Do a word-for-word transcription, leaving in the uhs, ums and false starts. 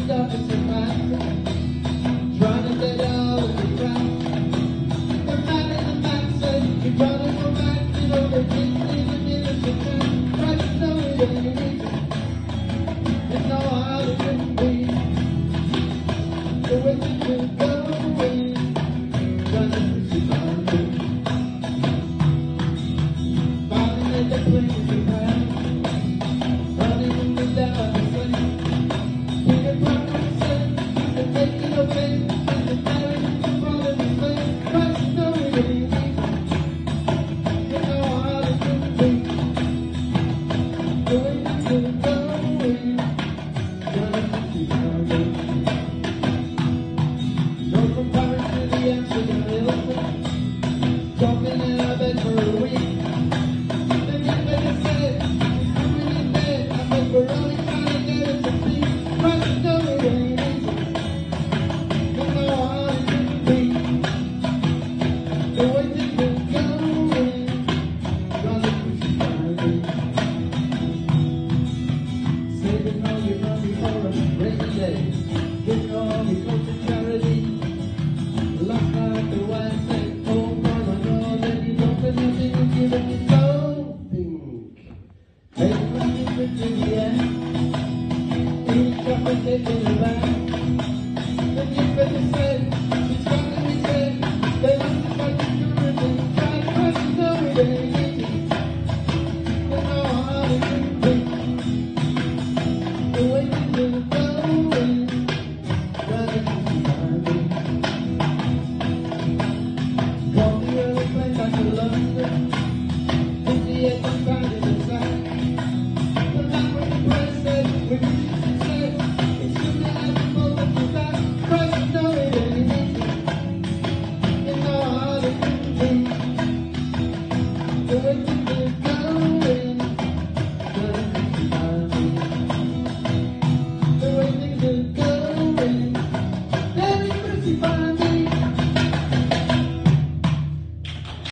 darkness of my life, trying to get out of the crowd. The man in the back said, you're trying to go back, you know, they didn't even give us a chance. Try to know it ain't easy, and know how it can be. The way that you're going, trying to push it on me. Falling in the place you have, running without a friend. Talking in our bed for a week. Then you better say, it's coming in bed. I bet we're only trying to get it to sleep. Trying to know it ain't easy. You know how it can be. The way that you're going, trying to push it down. Saving all your money for a rainy day. Getting all your clothes to charity. Last night the wife said, oh mama, no, that you don't believe in you giving me something. Hey, when you put in the air, eat chocolate cake in the bag. Then you better say, she's gonna be said, they want to fight the security. Try to press it, no, it ain't easy. You know how it can be. The way that you're going, try to keep it on. Call the early plane back to London, fifty-eight and crowded inside. The night when the press said, we used to say, it's soon as the moment to die. Christ, you know it ain't easy. You know how it can be. The way